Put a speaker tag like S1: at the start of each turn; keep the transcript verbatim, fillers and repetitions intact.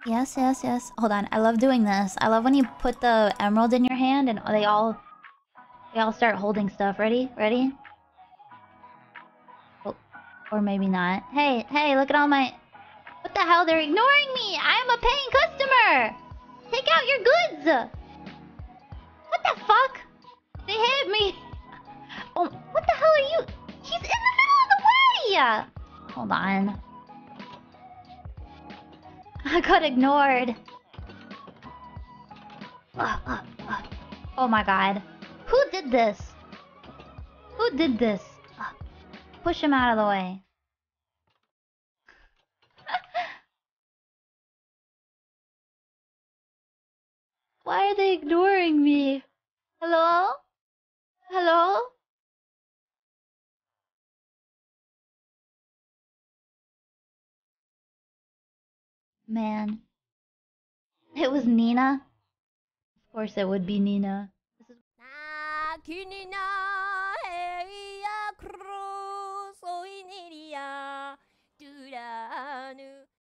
S1: Yes, yes, yes. Hold on. I love doing this. I love when you put the emerald in your hand and they all they all start holding stuff. Ready? Ready? Oh, or maybe not. Hey, hey, look at all my... What the hell? They're ignoring me! I am a paying customer! Take out your goods! What the fuck? They hit me! Oh, what the hell are you? He's in the middle of the way! Hold on. I got ignored. Uh, uh, uh. Oh my god. Who did this? Who did this? Uh, push him out of the way. Why are they ignoring me? Hello? Hello? Man. It was Nina. Of course it would be Nina. This is...